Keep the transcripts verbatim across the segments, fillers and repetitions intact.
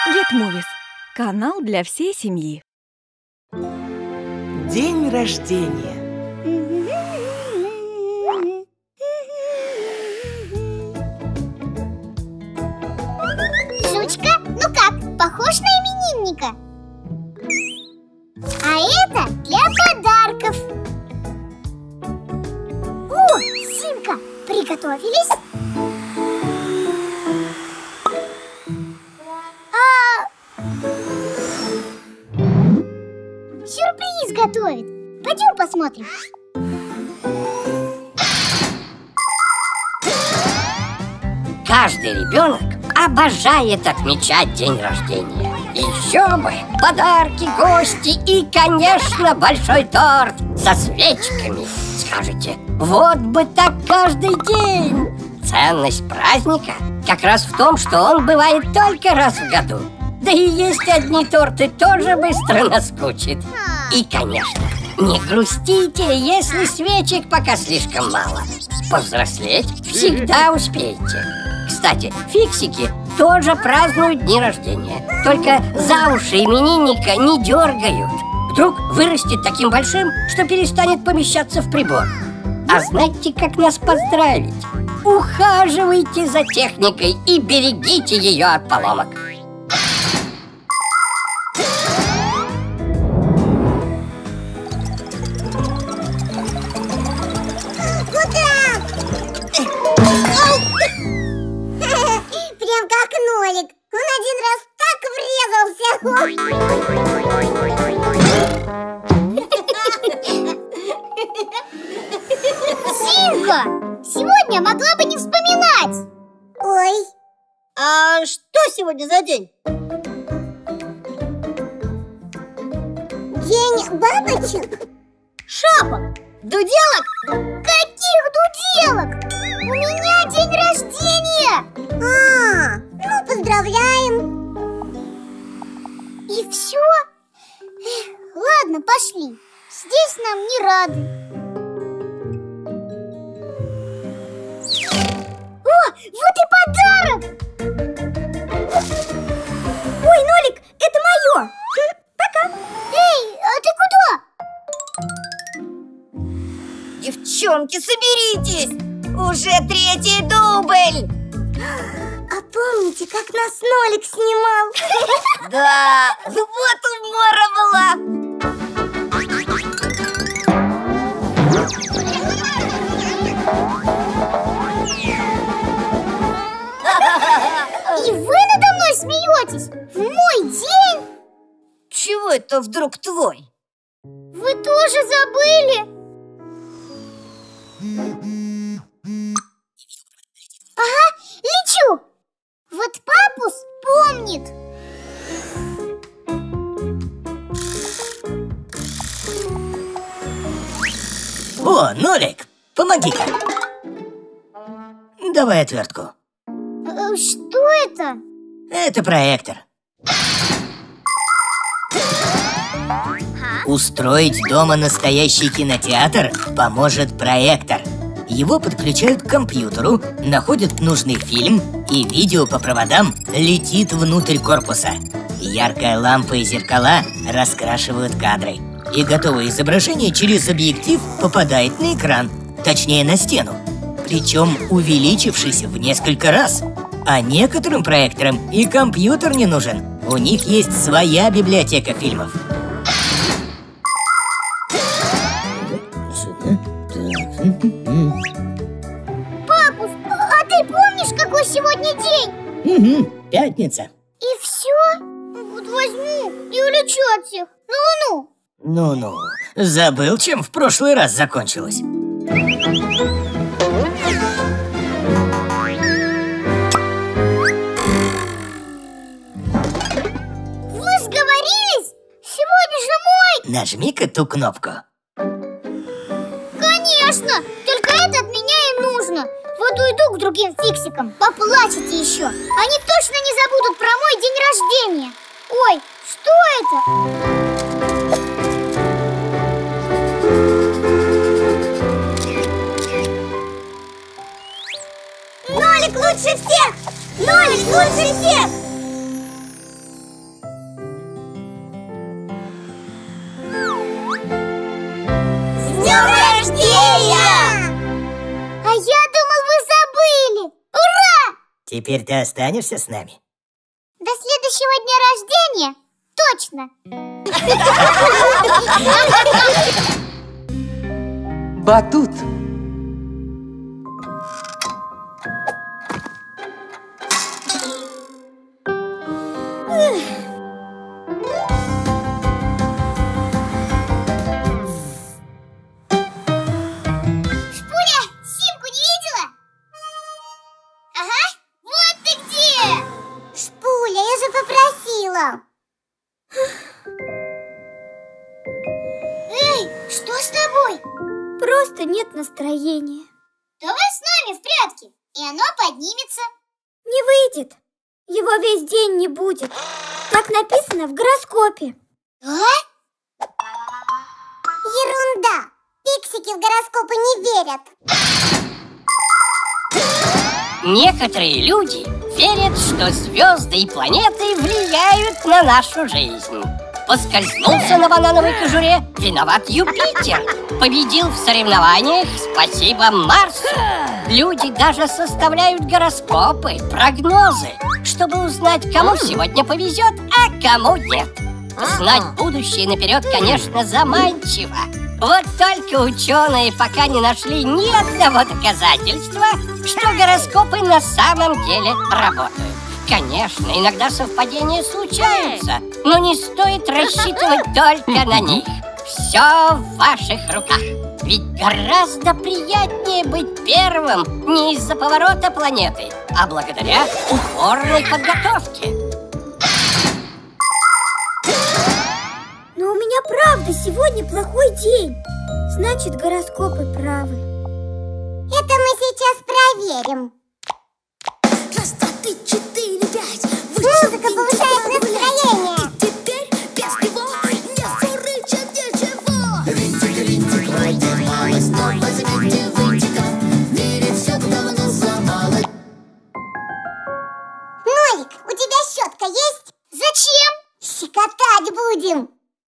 GetMovies – канал для всей семьи. День рождения. Жучка, ну как, похож на именинника? А это для подарков. О, Симка, приготовились? А... Сюрприз готовит. Пойдем посмотрим. Каждый ребенок обожает отмечать день рождения. Еще бы! Подарки, гости и, конечно, большой торт со свечками. Скажете, вот бы так каждый день. Ценность праздника как раз в том, что он бывает только раз в году. Да и есть одни торты тоже быстро наскучит. И, конечно, не грустите, если свечек пока слишком мало. Повзрослеть всегда успеете. Кстати, фиксики тоже празднуют дни рождения. Только за уши именинника не дергают. Вдруг вырастет таким большим, что перестанет помещаться в прибор. А знаете, как нас поздравить? Ухаживайте за техникой и берегите ее от поломок. Прям как Нолик. Он один раз так врезался. Симка, сегодня могла бы не вспоминать. Ой. А что сегодня за день? День бабочек? Шапок? Дуделок? Каких дуделок? У меня день рождения. А, ну поздравляем. И все? Ладно, пошли. Здесь нам не рады. О, вот и подарок! Ой, Нолик, это мое. Пока. Эй, а ты куда? Девчонки, соберитесь! Уже третий дубль! А помните, как нас Нолик снимал? Да, вот умора была! И вы надо мной смеетесь? В мой день? Чего это вдруг твой? Вы тоже забыли? Ага, лечу! Вот папус помнит. О, Нолик, помоги-ка. Давай отвертку. Э, Что это? Это проектор. Устроить дома настоящий кинотеатр поможет проектор. Его подключают к компьютеру, находят нужный фильм, и видео по проводам летит внутрь корпуса. Яркая лампа и зеркала раскрашивают кадры. И готовое изображение через объектив попадает на экран, точнее на стену. Причем увеличившись в несколько раз. А некоторым проекторам и компьютер не нужен. У них есть своя библиотека фильмов. Папус, а ты помнишь, какой сегодня день? Угу, пятница. И все? Вот возьму и улечу от всех. Ну-ну. Ну-ну, забыл, чем в прошлый раз закончилось. Вы сговорились? Сегодня же мой. Нажми-ка ту кнопку. Конечно, только это от меня и нужно. Вот уйду к другим фиксикам, поплачете еще. Они точно не забудут про мой день рождения. Ой, что это? Нолик лучше всех! Нолик лучше всех! Теперь ты останешься с нами? До следующего дня рождения? Точно. Батут. Эй, что с тобой? Просто нет настроения. Давай с нами в прятки, и оно поднимется. Не выйдет. Его весь день не будет. Так написано в гороскопе. А? Ерунда. Фиксики в гороскопы не верят. Некоторые люди верят, что звезды и планеты влияют на нашу жизнь. Поскользнулся на банановой кожуре, виноват Юпитер. Победил в соревнованиях, спасибо Марсу. Люди даже составляют гороскопы, прогнозы, чтобы узнать, кому сегодня повезет, а кому нет. Знать будущее наперед, конечно, заманчиво. Вот только ученые пока не нашли ни одного доказательства, что гороскопы на самом деле работают. Конечно, иногда совпадения случаются, но не стоит рассчитывать только на них. Все в ваших руках. Ведь гораздо приятнее быть первым не из-за поворота планеты, а благодаря упорной подготовке. Но у меня правда сегодня плохой день. Значит, гороскопы правы. Это мы сейчас проверим. Раз, два, три, четыре, пять. Музыка повышает настроение. Теперь без него не фурычит ничего. Винтик, винтик, вроде малость, но возьмите винтика. В мире все давно сломалось. Нолик, у тебя щетка есть? Зачем? Щекотать будем.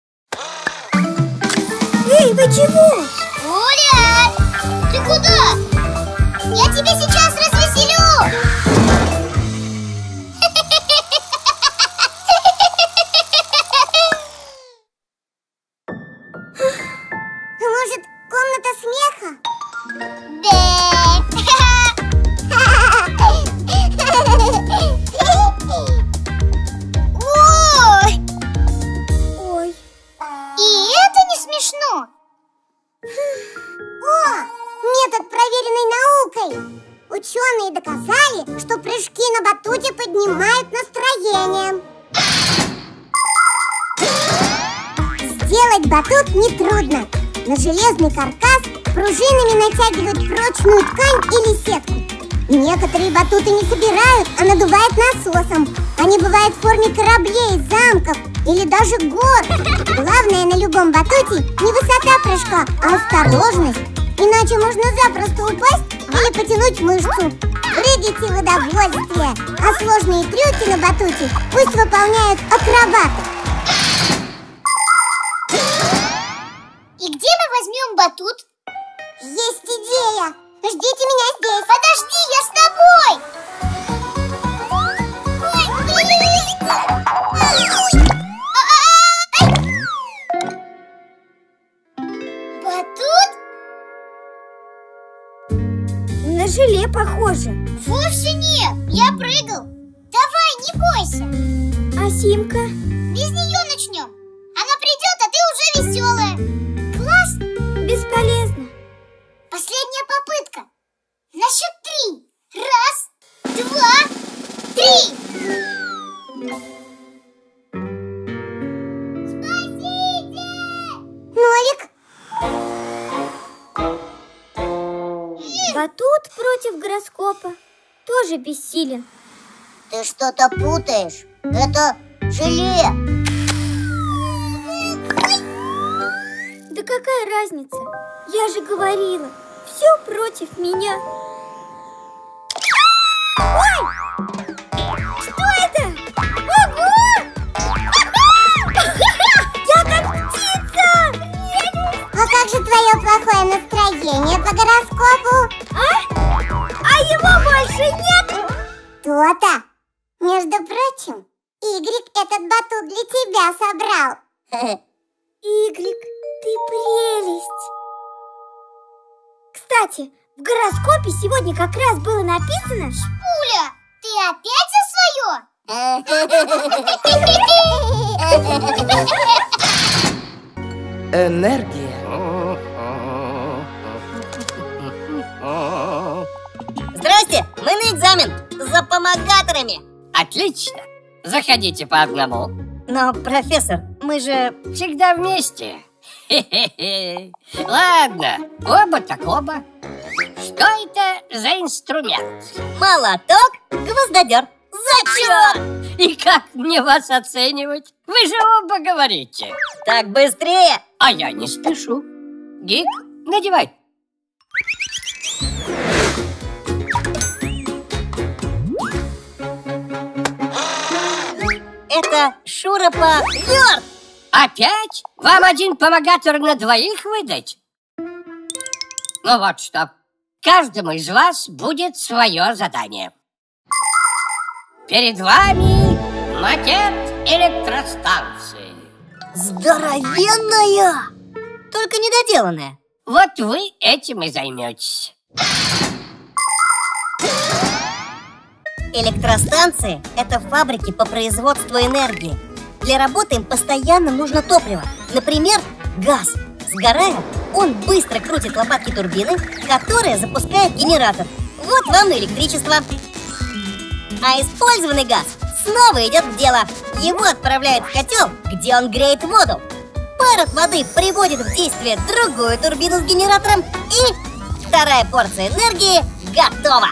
Эй, вы чего? Гулять! Ты куда? Я тебя сейчас развеселю! Может, комната смеха? Да! Ой! Ой. И это не смешно! О! Метод, проверенный наукой! Ученые доказали, что прыжки на батуте поднимают настроение. Сделать батут нетрудно. На железный каркас пружинами натягивают прочную ткань или сетку. Некоторые батуты не собирают, а надувают насосом. Они бывают в форме кораблей, замков или даже гор. Главное на любом батуте не высота прыжка, а осторожность. Иначе можно запросто упасть или потянуть мышцу. Прыгайте в удовольствие, а сложные трюки на батуте пусть выполняют акробаты. И где мы возьмем батут? Есть идея! Ждите меня здесь! Подожди, я с тобой! Батут? На желе похоже. Вовсе нет, я прыгал. Давай, не бойся. А Симка? Без нее начнем. Она придет, а ты уже веселая. Класс? Бесполезно. Последняя попытка. На счет три. Раз, два, три. Спасите! Нолик. Батут против гороскопа тоже бессилен. Ты что-то путаешь. Это желе. Да какая разница? Я же говорила, все против меня. Ой! Что это? Ого! Я как птица! А как же твое плохое настроение по гороскопу? А? А его больше нет? Точно. Между прочим, Игрик этот батут для тебя собрал. Игрик, ты прелесть. Кстати, в гороскопе сегодня как раз было написано... Пуля, ты опять за свое? Энергия. Здрасте, мы на экзамен за помогаторами. Отлично, заходите по одному. Но, профессор, мы же... Всегда вместе. Хе-хе-хе. Ладно, оба так оба. Что это за инструмент? Молоток, гвоздодер. Зачет! И как мне вас оценивать? Вы же оба говорите. Так быстрее. А я не спешу. Гик, надевай. Это шуруповерт. Опять? Вам один помогатор на двоих выдать? Ну вот что. Каждому из вас будет свое задание. Перед вами макет электростанции. Здоровенная! Только недоделанная. Вот вы этим и займетесь. Электростанции – это фабрики по производству энергии. Для работы им постоянно нужно топливо. Например, газ. Сгорая, он быстро крутит лопатки турбины, которая запускает генератор. Вот вам и электричество. А использованный газ снова идет в дело. Его отправляют в котел, где он греет воду. Пар от воды приводит в действие другую турбину с генератором, и вторая порция энергии готова.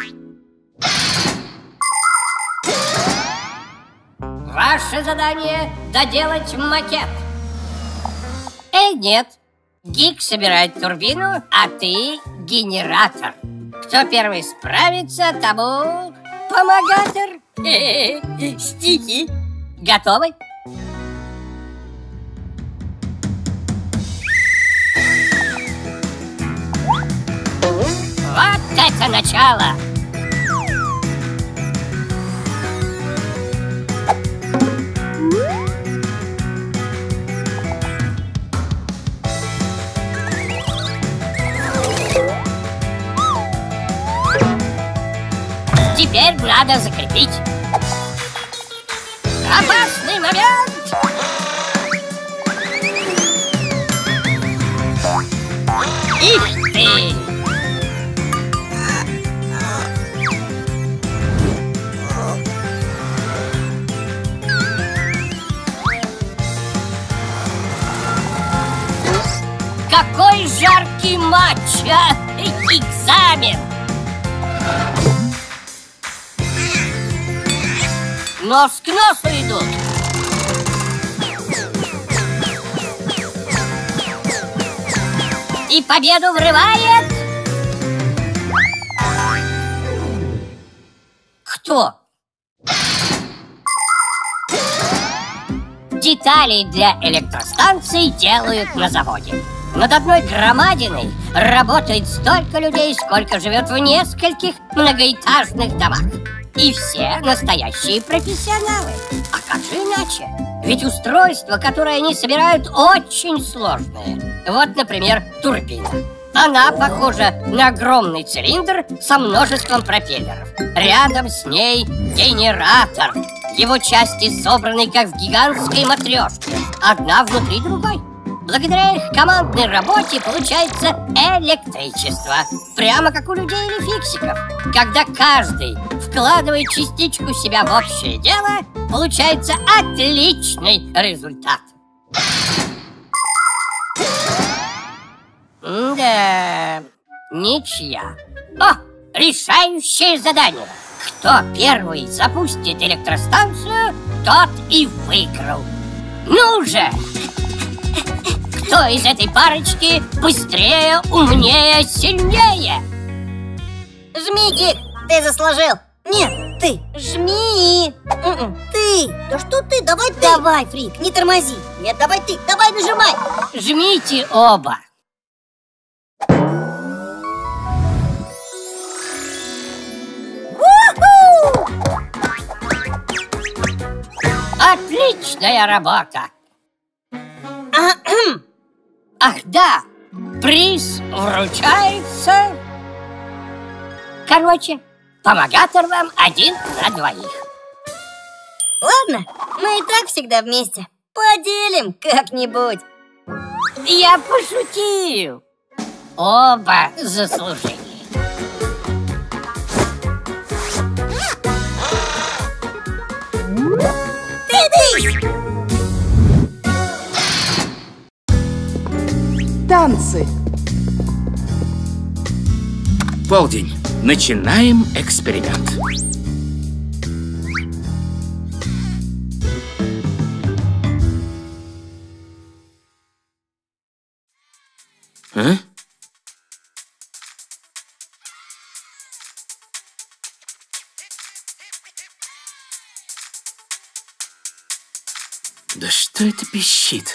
Ваше задание – доделать макет. Эй, нет. Гик собирает турбину, а ты – генератор. Кто первый справится, тому помогатор. Стихи. Готовы? Вот это начало! Теперь надо закрепить. Опасный момент! Их ты! Какой жаркий матч, а? Экзамен! Нос к носу идут. И победу врывает... Кто? Детали для электростанции делают на заводе. Над одной громадиной работает столько людей, сколько живет в нескольких многоэтажных домах. И все настоящие профессионалы. А как же иначе? Ведь устройства, которые они собирают, очень сложные. Вот, например, турбина. Она похожа на огромный цилиндр со множеством пропеллеров. Рядом с ней генератор. Его части собраны как в гигантской матрешке, одна внутри другой. Благодаря их командной работе получается электричество. Прямо как у людей или фиксиков. Когда каждый вкладывает частичку себя в общее дело, получается отличный результат. Да, ничья. О, решающее задание. Кто первый запустит электростанцию, тот и выиграл. Ну же! Кто из этой парочки быстрее, умнее, сильнее? Жми, Гик, ты заслужил. Нет, ты. Жми. М-м, ты. Да что ты? Давай ты. Давай, Фрик, не тормози. Нет, давай ты. Давай, нажимай. Жмите оба. Отличная работа! Ах да, приз вручается... Короче, помогатор вам один на двоих. Ладно, мы и так всегда вместе. Поделим как-нибудь. Я пошутил. Оба заслужили. Танцы. Полдень. Начинаем эксперимент. А? Да что это пищит?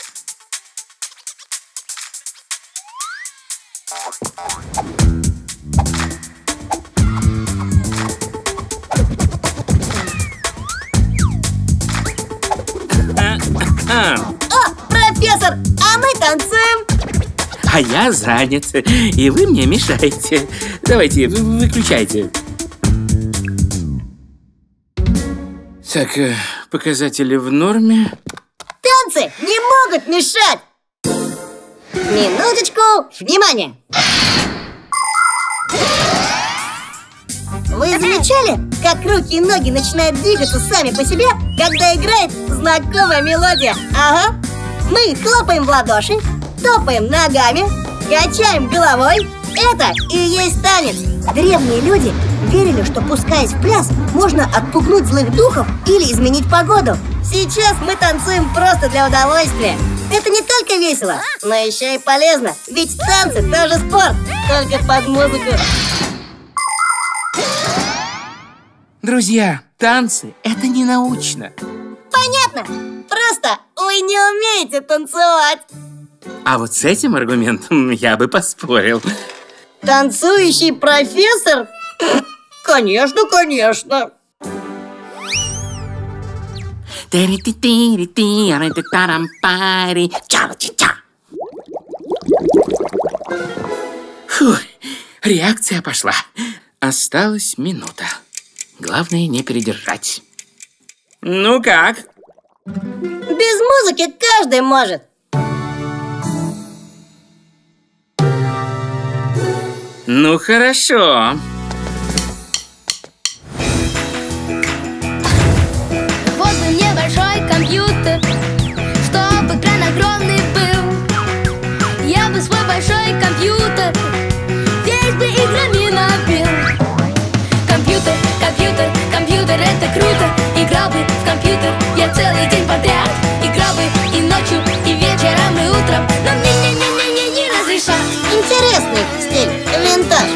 О, профессор, а мы танцуем. А я занят, и вы мне мешаете. Давайте, выключайте. Так, показатели в норме. Танцы не могут мешать. Минуточку, внимание. Вы замечали, как руки и ноги начинают двигаться сами по себе, когда играет знакомая мелодия? Ага. Мы хлопаем в ладоши, топаем ногами, качаем головой. Это и есть танец. Древние люди верили, что, пускаясь в пляс, можно отпугнуть злых духов или изменить погоду. Сейчас мы танцуем просто для удовольствия. Это не только весело, но еще и полезно. Ведь танцы тоже спорт, только под музыку. Друзья, танцы – это не научно. Понятно. Просто вы не умеете танцевать. А вот с этим аргументом я бы поспорил. Танцующий профессор? Конечно, конечно. Фух, реакция пошла. Осталась минута. Главное не передержать. Ну как? Без музыки каждый может. Ну хорошо. Вот бы мне большой компьютер, чтобы экран огромный был. Я бы свой большой компьютер весь бы играми набил. Компьютер, компьютер, компьютер, это круто. Играл бы в компьютер я целый день подряд. Играл бы и ночью, и вечером, и утром. Но мне не-не-не-не не разрешат. Интересный стиль, винтаж.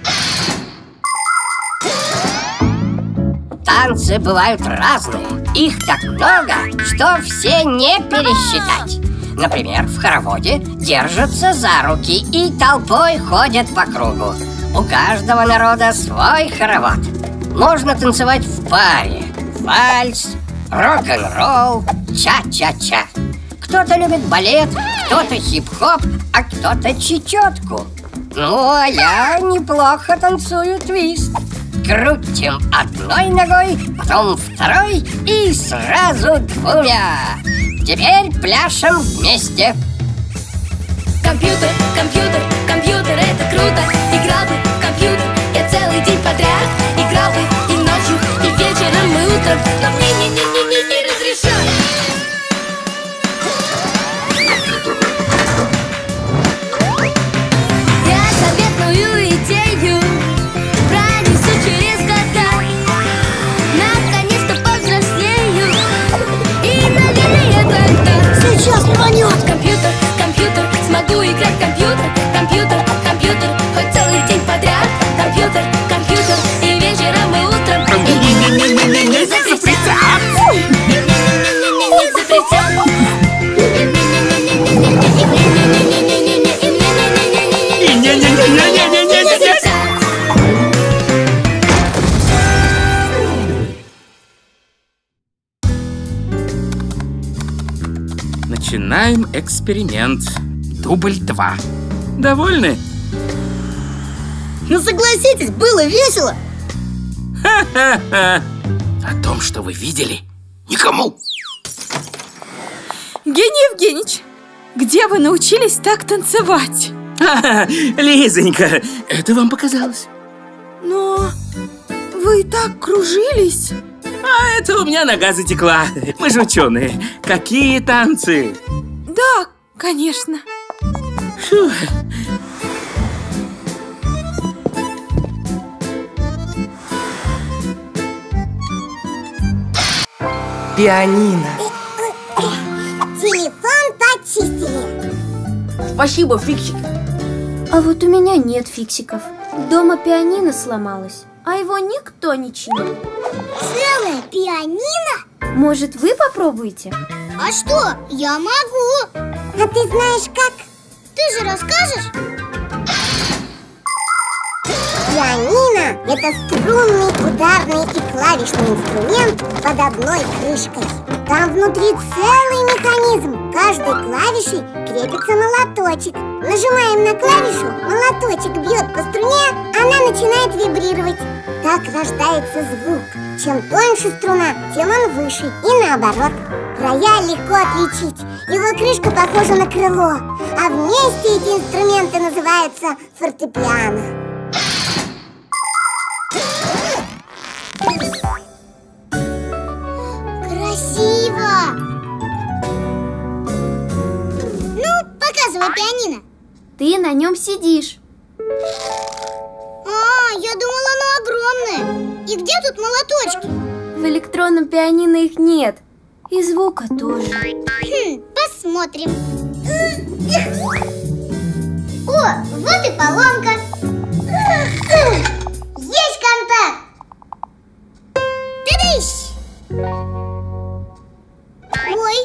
Танцы бывают разные. Их так много, что все не пересчитать. Например, в хороводе держатся за руки и толпой ходят по кругу. У каждого народа свой хоровод. Можно танцевать в паре. Вальс, рок-н-ролл, ча-ча-ча. Кто-то любит балет, кто-то хип-хоп, а кто-то чечетку. Ну, а я неплохо танцую твист. Крутим одной ногой, потом второй и сразу двумя. Теперь пляшем вместе. Компьютер, компьютер, компьютер, это круто. Играл бы в компьютер я целый день подряд. Играл бы и ночью, и вечером, и утром. Но мне не-не-не-не не разрешат. Я советую идею пронесу через года. Наконец-то повзрослею и, наверное, тогда Сейчас рванет. компьютер, компьютер, смогу играть в компьютер. Компьютер, компьютер, хоть целый день подряд. Компьютер, компьютер, и вечером, и утром. Не-не-не-не-не не разрешат. начинаем эксперимент. Дубль два. Довольны? Ну согласитесь, было весело. Ха-ха-ха. О том, что вы видели, никому. Евгений Евгеньевич, где вы научились так танцевать? А, Лизонька, это вам показалось? Но вы так кружились. А это у меня нога затекла. Мы же ученые. Какие танцы? Да, конечно. Фу. Пианино. Телефон почистили. Спасибо, фиксики. А вот у меня нет фиксиков. Дома пианино сломалось, а его никто не чинил. Целое пианино? Может, вы попробуете? А что? Я могу. А ты знаешь как? Ты же расскажешь? Пианино – это струнный, ударный и клавишный инструмент под одной крышкой. Там внутри целый механизм. Каждой клавишей крепится молоточек. Нажимаем на клавишу, молоточек бьет по струне, она начинает вибрировать. Так рождается звук. Чем тоньше струна, тем он выше. И наоборот. Рояль легко отличить. Его крышка похожа на крыло. А вместе эти инструменты называются фортепиано. Красиво! Ну, показывай пианино. Ты на нем сидишь. А, я думала, оно огромное. И где тут молоточки? В электронном пианино их нет. И звука тоже. Хм, посмотрим. О, вот и поломка. Есть контакт. Тыдыщ! Ой.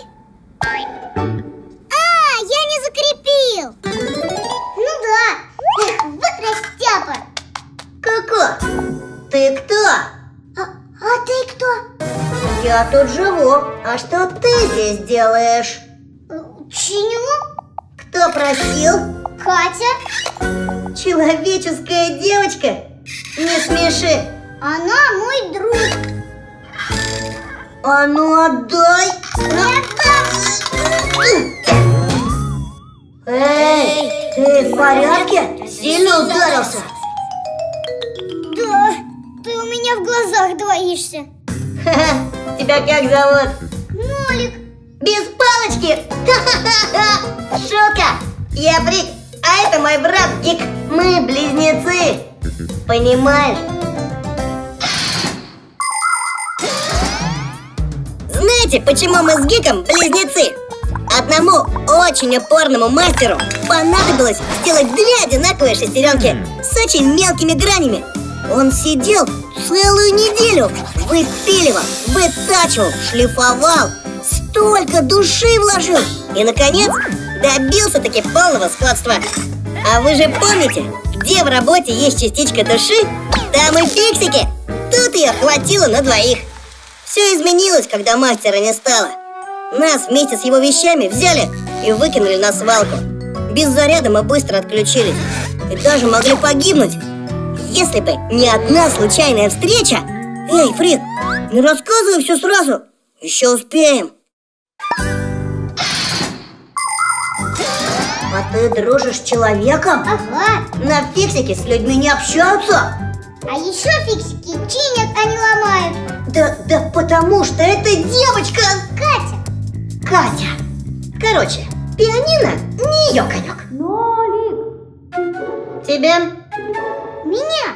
А, я не закрепил. Ну да. Эх, вот растяпа. Коко, ты кто? А, а ты кто? Я тут живу. А что ты здесь делаешь? Чиню. Кто просил? Катя. Человеческая девочка? Не смеши. Она мой друг. А ну отдай. Эй, ты в порядке? Сильно ударился? Да, ты у меня в глазах двоишься. Ха-ха, тебя как зовут? Нолик. Без палочки? Ха-ха-ха! Шутка! Я Брик, а это мой брат Гик. Мы близнецы. Понимаешь? Знаете, почему мы с Гиком близнецы? Одному очень упорному мастеру понадобилось сделать две одинаковые шестеренки с очень мелкими гранями. Он сидел целую неделю, выпиливал, вытачивал, шлифовал, столько души вложил и, наконец, добился-таки полного сходства. А вы же помните, где в работе есть частичка души, там и фиксики. Тут ее хватило на двоих. Все изменилось, когда мастера не стало. Нас вместе с его вещами взяли и выкинули на свалку. Без заряда мы быстро отключились и даже могли погибнуть, если бы не одна случайная встреча. Эй, Фрик, не рассказывай все сразу, еще успеем. А ты дружишь с человеком? Ага. На фиксики с людьми не общаются. А еще фиксики чинят, а не ломают. Да, да потому что это девочка Катя. Катя. Короче, пианино не ее конек. Нолик. Тебе? Меня.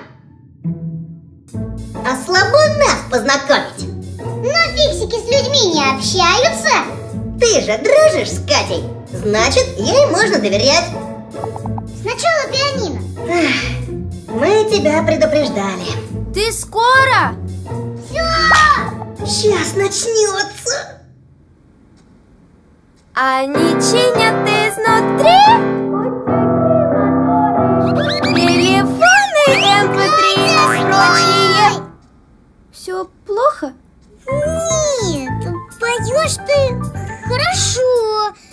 А слабо нас познакомить? Но фиксики с людьми не общаются. Ты же дружишь с Катей, значит, ей можно доверять. Сначала пианино. Мы тебя предупреждали. Ты скоро? Все. Сейчас начнется. Они чинят изнутри. Телефоны эм пэ три и прочие. Все плохо? Нет, поешь ты хорошо.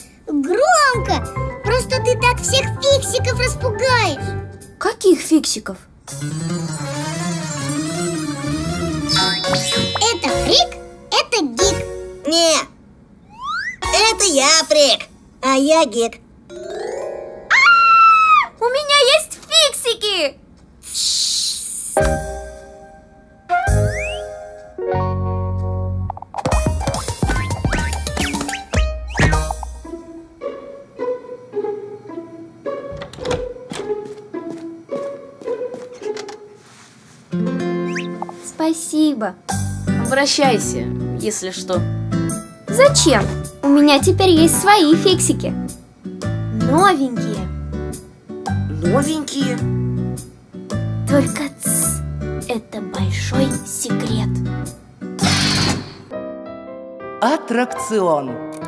громко. Просто ты так всех фиксиков распугаешь. Каких фиксиков? Это Фрик, это Гик. Не, это я Фрик, а я Гик. У меня есть фиксики! Спасибо. Обращайся, если что. Зачем? У меня теперь есть свои фиксики. Новенькие. Новенькие? Только тс, это большой секрет. Аттракцион.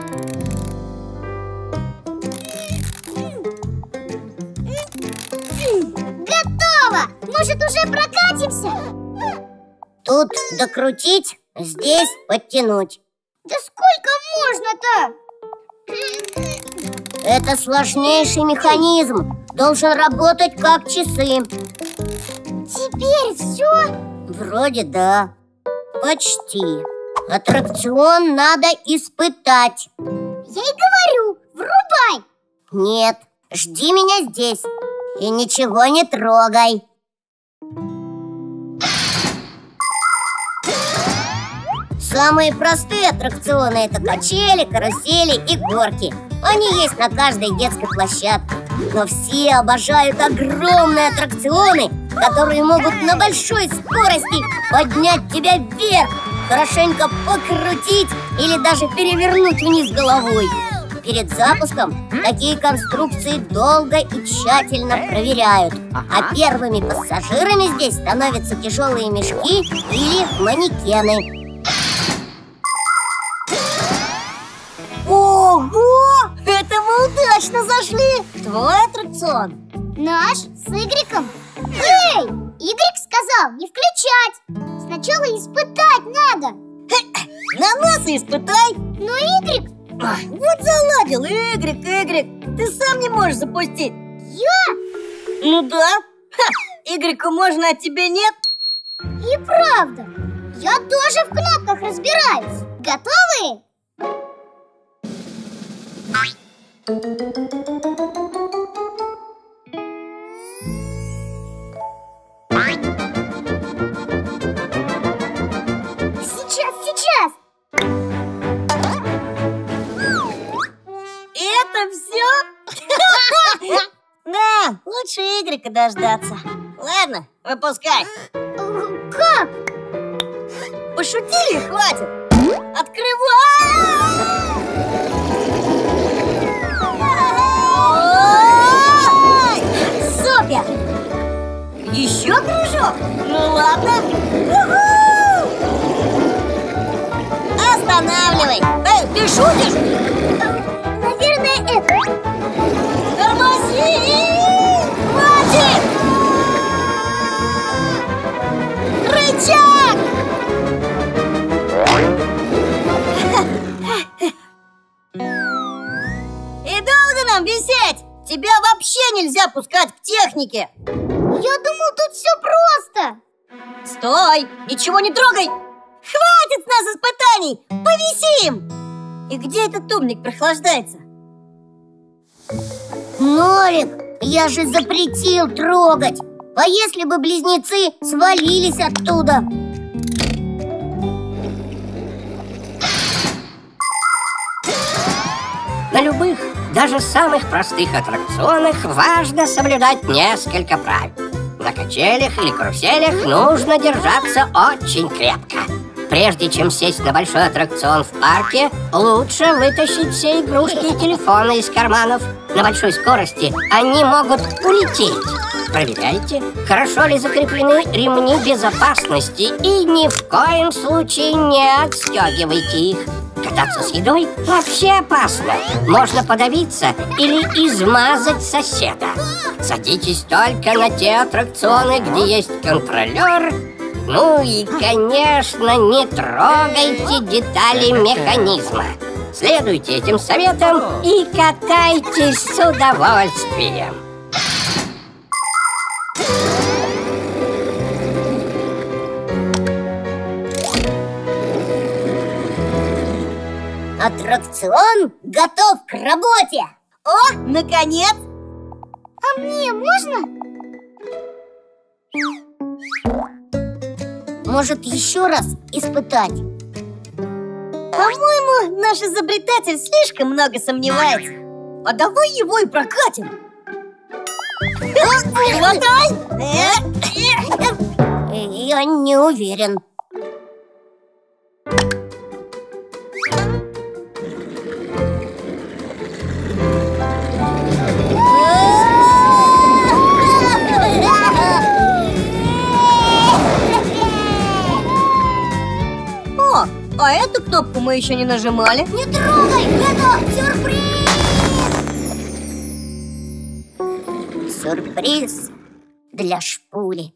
Готово! Может, уже прокатимся? Тут докрутить, здесь подтянуть. Да сколько можно-то? Это сложнейший механизм. Должен работать как часы. Теперь все? Вроде да. Почти. Аттракцион надо испытать. Я и говорю, врубай! Нет, жди меня здесь. И ничего не трогай. Самые простые аттракционы — это качели, карусели и горки. Они есть на каждой детской площадке. Но все обожают огромные аттракционы, которые могут на большой скорости поднять тебя вверх, хорошенько покрутить или даже перевернуть вниз головой. Перед запуском такие конструкции долго и тщательно проверяют. А первыми пассажирами здесь становятся тяжелые мешки или манекены. Ого! Это мы удачно зашли! Твой аттракцион. Наш с Игриком. Эй! Игрик сказал не включать. Сначала испытать надо. На нас и испытай. Но Игрик... Ах, вот заладил, Игрик, Игрик. Ты сам не можешь запустить. Я? Ну да. Ха, Игрику можно, а тебе нет. И правда. Я тоже в кнопках разбираюсь. Готовы? Сейчас, сейчас. Это все? Да, лучше Игрика дождаться. Ладно, выпускай. Как? Пошутили, хватит. Открывай! Супер! Еще прыжок? Ну ладно. У-ху! Останавливай. Эй, ты шутишь? Наверное, это. Тормози! Хватит! Рычаг! И долго нам висеть? Тебя вообще нельзя пускать к технике. Я думал, тут все просто. Стой! Ничего не трогай! Хватит с нас испытаний! Повисим! И где этот умник прохлаждается? Норик, я же запретил трогать. А если бы близнецы свалились оттуда? На любых, даже самых простых аттракционах важно соблюдать несколько правил. На качелях или каруселях нужно держаться очень крепко. Прежде чем сесть на большой аттракцион в парке, лучше вытащить все игрушки и телефоны из карманов. На большой скорости они могут улететь. Проверяйте, хорошо ли закреплены ремни безопасности и ни в коем случае не отстегивайте их. Кататься с едой вообще опасно. Можно подавиться или измазать соседа. Садитесь только на те аттракционы, где есть контролер Ну и, конечно, не трогайте детали механизма. Следуйте этим советам и катайтесь с удовольствием. Аттракцион готов к работе. О, наконец! А мне можно? Может, еще раз испытать? По-моему, наш изобретатель слишком много сомневается. А давай его и прокатим. Хватай! Я не уверен. А эту кнопку мы еще не нажимали. Не трогай! Это сюрприз! Сюрприз для Шпули.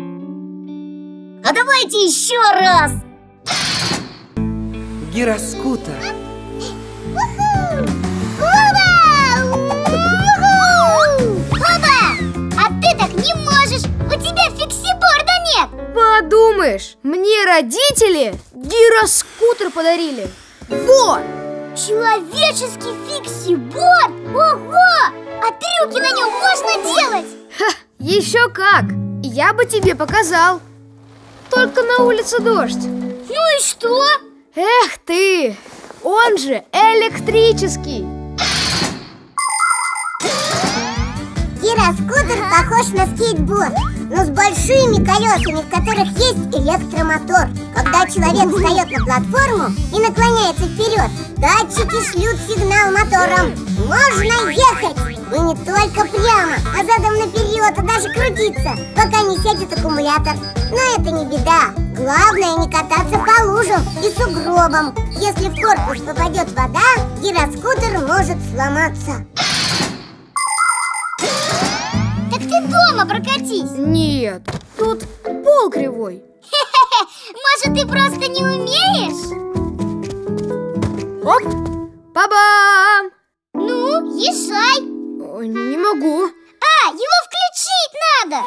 А давайте еще раз! Гироскутер. Оба! А ты так не можешь! У тебя фиксиборда нет! Подумаешь, мне родители гироскутер подарили. Вот! Человеческий фиксиборд? Ого! А трюки на нем можно делать? Ха, еще как! Я бы тебе показал. Только на улице дождь. Ну и что? Эх ты! Он же электрический. Гироскутер похож на скейтборд, но с большими колесами, в которых есть электромотор. Когда человек встает на платформу и наклоняется вперед, датчики шлют сигнал мотором. Можно ехать! Вы не только прямо, а задом наперед, а даже крутиться, пока не сядет аккумулятор. Но это не беда. Главное не кататься по лужам и сугробам. Если в корпус попадет вода, гироскутер может сломаться. Так ты дома прокатись. Нет, тут пол кривой. Может, ты просто не умеешь? Оп! Ба-бам! Ну, езжай. Ой, не могу. А, его включить надо.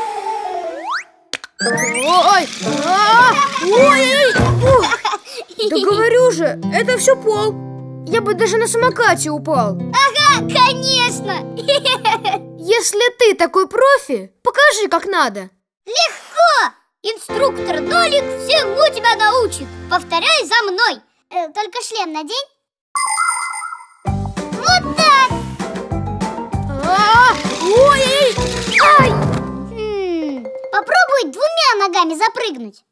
Ой! А! Ой! Ух! Да говорю же, это все пол. Я бы даже на самокате упал. Ага, конечно. Если ты такой профи, покажи, как надо. Легко! Инструктор Нолик всему тебя научит. Повторяй за мной. Э, только шлем надень. Вот так. А! Ой! Ай! Хм, попробуй двумя ногами запрыгнуть.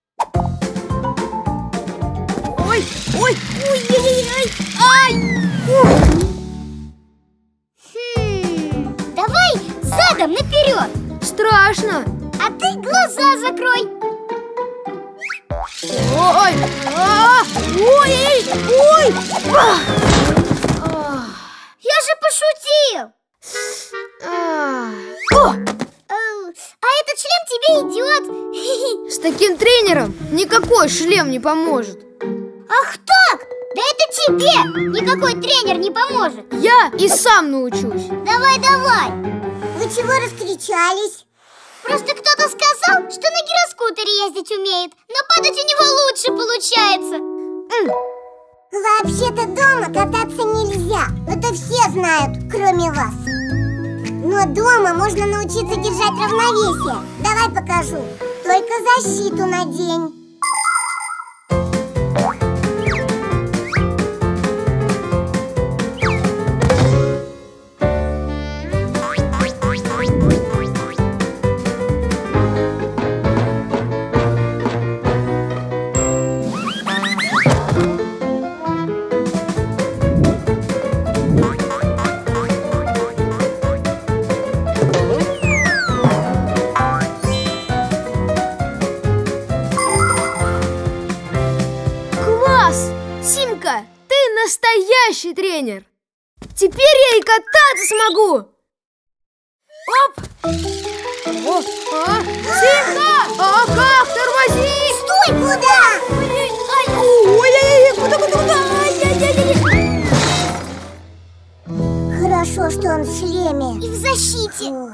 Ой! Ой! Ой-ой-ой! Ай! Ух! Хм, давай задом наперед. Страшно. А ты глаза закрой. Ой! А! Ой! Ой! А! Я же пошутил. А! О! Э, А этот шлем тебе идет. С таким тренером никакой шлем не поможет. Ах так! Да это тебе никакой тренер не поможет. Я и сам научусь. Давай, давай. Вы чего раскричались? Просто кто-то сказал, что на гироскутере ездить умеет, но падать у него лучше получается. Вообще-то дома кататься нельзя. Это все знают, кроме вас. Но дома можно научиться держать равновесие. Давай покажу. Только защиту надень. Симка, ты настоящий тренер. Теперь я и кататься смогу. Оп! О, а? Симка! А как? Тормози! Стой! Куда? Ой-ой-ой, куда, куда, куда? Ай-яй-яй-яй. Хорошо, что он в шлеме. И в защите. Фух.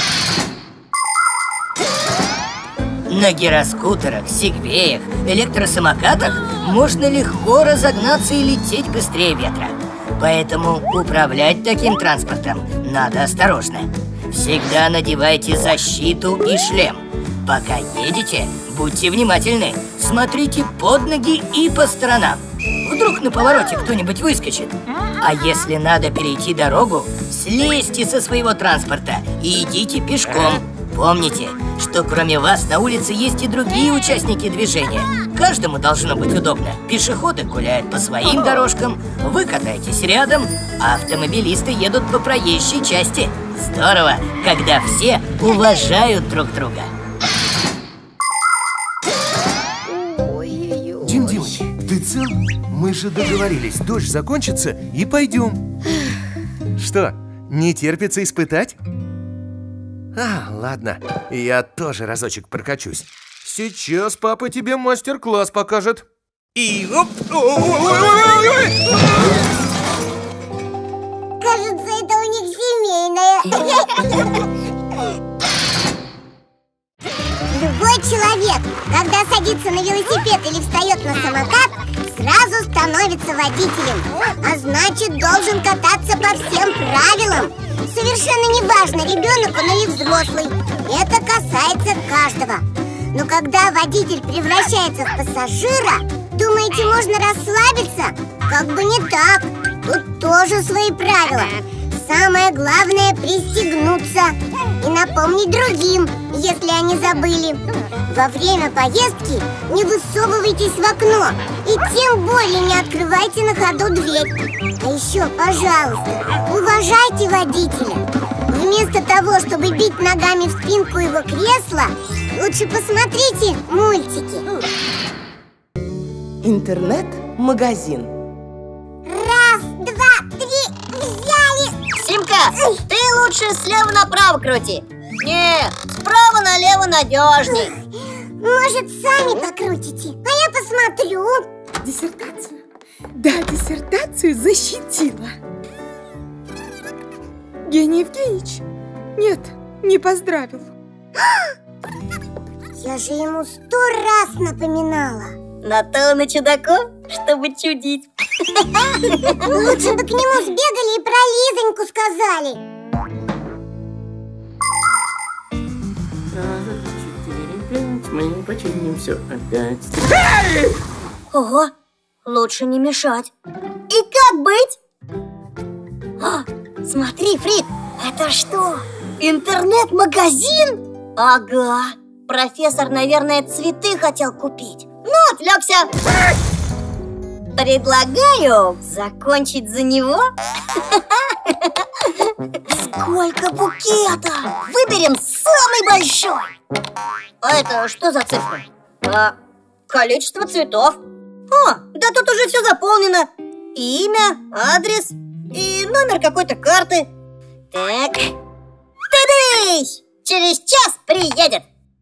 На гироскутерах, сегвеях, электросамокатах можно легко разогнаться и лететь быстрее ветра. Поэтому управлять таким транспортом надо осторожно. Всегда надевайте защиту и шлем. Пока едете, будьте внимательны. Смотрите под ноги и по сторонам. Вдруг на повороте кто-нибудь выскочит. А если надо перейти дорогу, слезьте со своего транспорта и идите пешком. Помните, что кроме вас на улице есть и другие участники движения. Каждому должно быть удобно. Пешеходы гуляют по своим дорожкам, вы катаетесь рядом, а автомобилисты едут по проезжей части. Здорово, когда все уважают друг друга. Дим Димыч, ты цел? Мы же договорились, дождь закончится и пойдем. Что, не терпится испытать? А, ладно, я тоже разочек прокачусь. Сейчас папа тебе мастер-класс покажет. И оп! Кажется, это у них семейное. Любой человек, когда садится на велосипед или встает на самокат, сразу становится водителем. А значит, должен кататься по всем правилам. Совершенно не важно, ребенок он или взрослый. Это касается каждого. Но когда водитель превращается в пассажира, думаете, можно расслабиться? Как бы не так. Тут тоже свои правила. Самое главное — пристегнуться и напомнить другим, если они забыли. Во время поездки не высовывайтесь в окно и тем более не открывайте на ходу дверь. А еще, пожалуйста, уважайте водителя. Вместо того, чтобы бить ногами в спинку его кресла, лучше посмотрите мультики. Интернет-магазин. Раз, два, три, взяли! Симка, ты лучше слева направо крути. Не, справа налево надежней. Может, сами покрутите, а я посмотрю. Диссертацию? Да, диссертацию защитила. Евгений Евгеньевич? Нет, не поздравил. Я же ему сто раз напоминала. На то на чудаков, чтобы чудить. Лучше бы к нему сбегали и про Лизоньку сказали. Мы починим все опять. Ого, лучше не мешать. И как быть? А, смотри, Фрик, это что? Интернет-магазин? Ага, профессор, наверное, цветы хотел купить. Ну, отвлекся. Предлагаю закончить за него. Сколько букетов! Выберем самый большой. А это что за цифра? А, количество цветов. О, да тут уже все заполнено. Имя, адрес и номер какой-то карты. Так. Тадыщ! Через час приедет.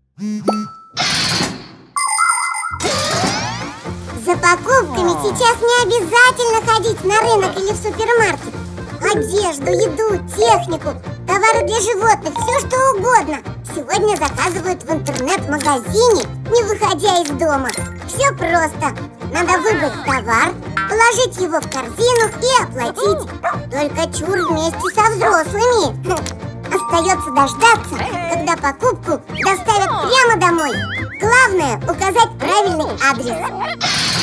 За покупками сейчас не обязательно ходить на рынок или в супермаркет. Одежду, еду, технику, товары для животных, все что угодно сегодня заказывают в интернет-магазине, не выходя из дома. Все просто. Надо выбрать товар, положить его в корзину и оплатить. Только чур вместе со взрослыми. Остается дождаться, когда покупку доставят прямо домой. Главное — указать правильный адрес.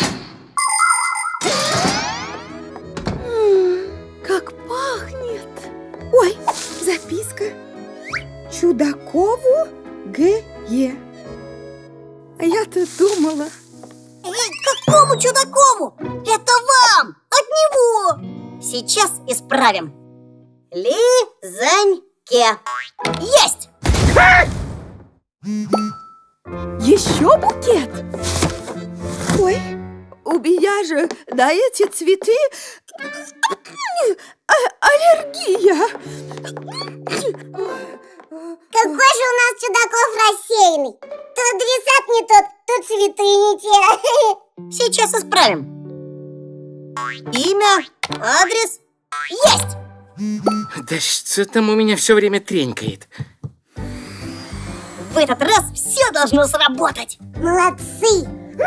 Как пахнет! Ой, записка. Чудакову Г Е. А я-то думала... Какому Чудакову? Это вам! От него! Сейчас исправим. Лизоньке. Есть! Еще букет? Ой, у меня же на эти цветы а аллергия. Какой же у нас чудаков рассеянный. То адресат не тот, то цветы не те. Сейчас исправим. Имя, адрес есть. Да что там у меня все время тренькает? В этот раз все должно сработать. Молодцы.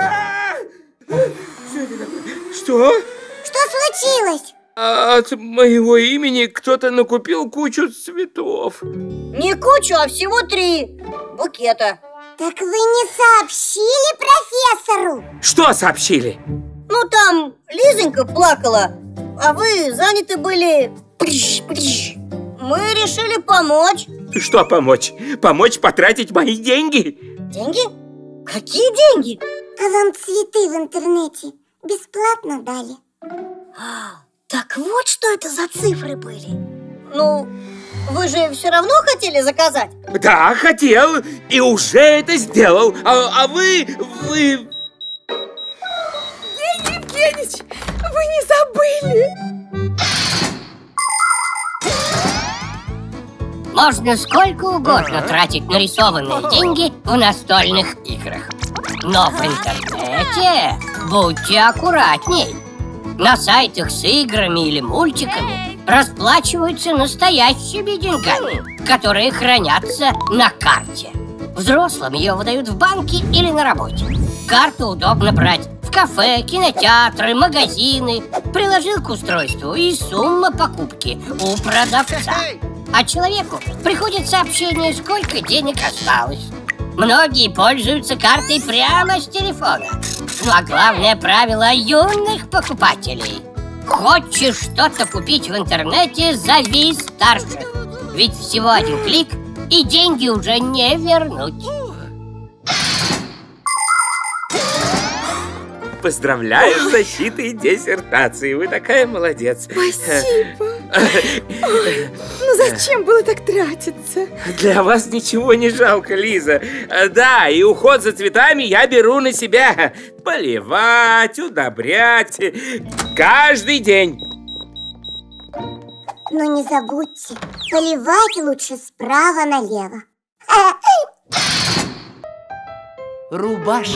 Что? Что случилось? От моего имени кто-то накупил кучу цветов. Не кучу, а всего три букета. Так вы не сообщили профессору? Что сообщили? Ну там Лизонька плакала, а вы заняты были. Мы решили помочь. Что помочь? Помочь потратить мои деньги? Деньги? Какие деньги? А вам цветы в интернете бесплатно дали. Так вот, что это за цифры были. Ну, вы же все равно хотели заказать? Да, хотел, и уже это сделал. А, а вы, вы... Евгений Евгеньевич, вы не забыли? Можно сколько угодно тратить нарисованные деньги в настольных играх. Но в интернете будьте аккуратней. На сайтах с играми или мультиками расплачиваются настоящими деньгами, которые хранятся на карте. Взрослым ее выдают в банке или на работе. Карту удобно брать в кафе, кинотеатры, магазины. Приложил к устройству, и сумма покупки у продавца. А человеку приходит сообщение, сколько денег осталось. Многие пользуются картой прямо с телефона. Ну а главное правило юных покупателей: хочешь что-то купить в интернете, зови старших. Ведь всего один клик, и деньги уже не вернуть. Поздравляю с защитой диссертации. Вы такая молодец. Спасибо. Ну зачем было так тратиться? Для вас ничего не жалко, Лиза. Да, и уход за цветами я беру на себя. Поливать, удобрять. Каждый день. Но не забудьте, поливать лучше справа налево. Рубашка.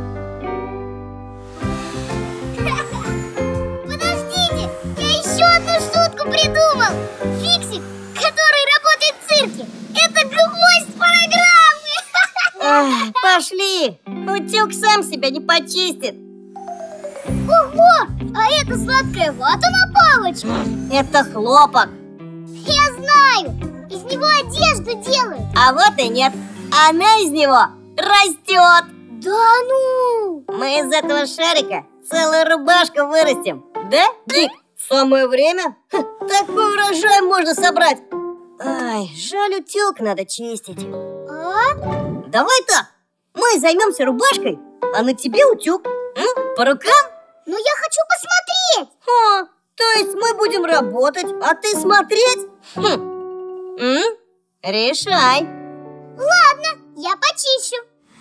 Подождите, я еще одну шутку придумал. Фиксик, который работает в цирке, это гвоздь программы. Ах, пошли. Утюг сам себя не почистит. Ого, а это сладкая вата на палочке. Это хлопок. Я знаю, из него одежду делают. А вот и нет. Она из него растет. Да ну! Мы из этого шарика целую рубашку вырастим. Да, Дик? Самое время. Ха, такой урожай можно собрать. Ай, жаль, утюг надо чистить. А? Давай так, мы займемся рубашкой, а на тебе утюг. М? По рукам? Ну я хочу посмотреть. О, то есть мы будем работать, а ты смотреть? Хм. М? Решай. Ладно, я почищу.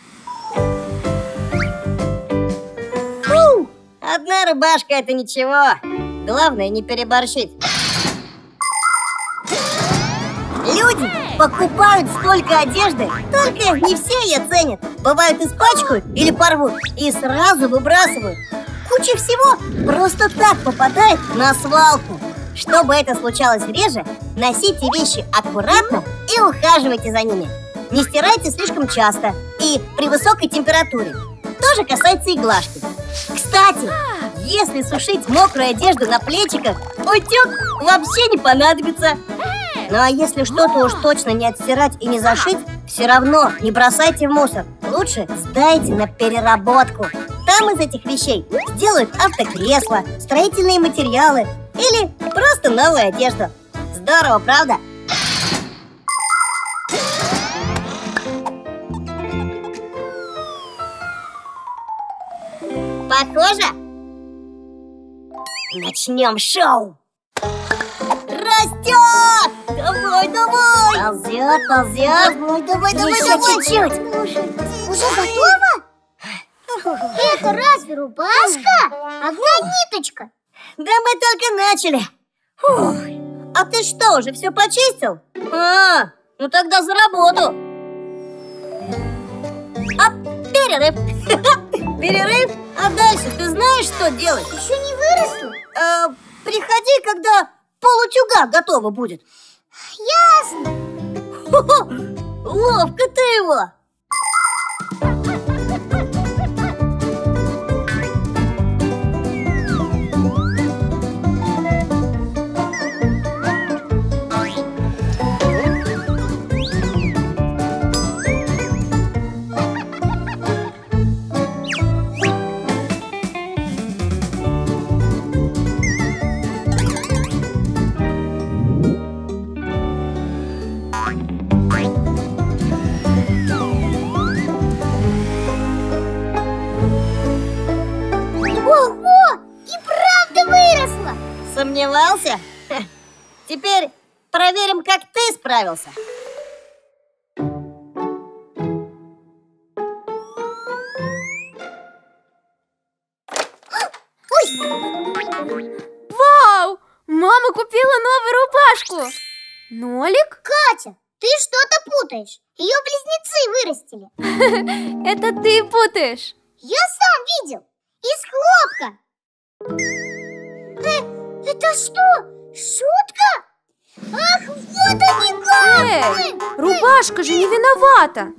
Фу, одна рубашка это ничего. Главное не переборщить. Люди покупают столько одежды, только не все ее ценят. Бывают испачкают или порвут и сразу выбрасывают. Куча всего просто так попадает на свалку. Чтобы это случалось реже, носите вещи аккуратно и ухаживайте за ними. Не стирайте слишком часто и при высокой температуре. Тоже касается и глажки. Кстати, если сушить мокрую одежду на плечиках, утюг вообще не понадобится. Ну а если что-то уж точно не отстирать и не зашить, все равно не бросайте в мусор. Лучше сдайте на переработку. Там из этих вещей сделают автокресла, строительные материалы или просто новую одежду. Здорово, правда? Похоже? Начнем шоу! Растет! Давай, давай! Ползет, ползет! Давай, давай, давай, Еще давай! чуть-чуть. Уже готово? Это разве рубашка? Одна ниточка. Да мы только начали! Фух. А ты что, уже все почистил? А, Ну тогда за работу. А перерыв? Перерыв? А дальше ты знаешь, что делать? Еще не выросла. Э, приходи, когда полутюга готова будет. Ясно. Хо-хо, ловко ты его. Сомневался? Ха. Теперь проверим, как ты справился. Вау! Мама купила новую рубашку. Нолик? Катя, ты что-то путаешь. Ее близнецы вырастили. Это ты путаешь. Я сам видел. Из хлопка. Э, это что? Шутка? Ах, вот они как! Эй, рубашка же не виновата.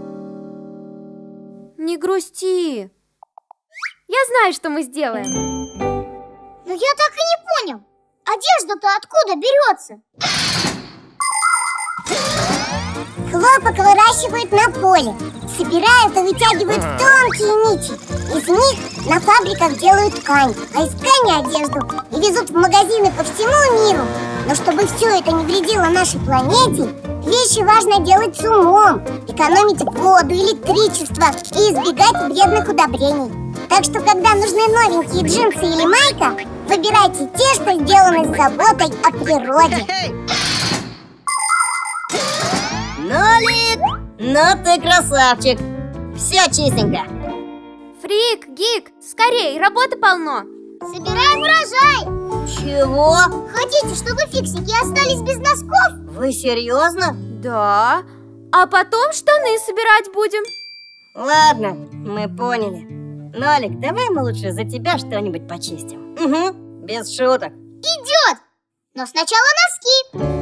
Не грусти. Я знаю, что мы сделаем. Но я так и не понял. Одежда-то откуда берется? Хлопок выращивают на поле. Собирают и вытягивают тонкие нити. Из них на фабриках делают ткань, а из ткани одежду и везут в магазины по всему миру. Но чтобы все это не вредило нашей планете, вещи важно делать с умом, экономить воду, электричество и избегать вредных удобрений. Так что, когда нужны новенькие джинсы или майка, выбирайте те, что сделаны с заботой о природе. Нолик, ну ты красавчик. Все чистенько. Фрик, Гик, скорей, работы полно. Собираем урожай. Чего? Хотите, чтобы фиксики остались без носков? Вы серьезно? Да. А потом штаны собирать будем. Ладно, мы поняли. Нолик, давай мы лучше за тебя что-нибудь почистим. Угу, без шуток. Идет. Но сначала носки.